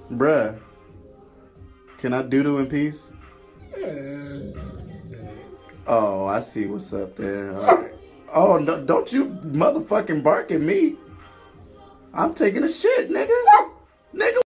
Bruh, can I doodoo in peace? Oh, I see what's up there. All right. Oh, no, don't you motherfucking bark at me. I'm taking a shit, nigga. Nigga.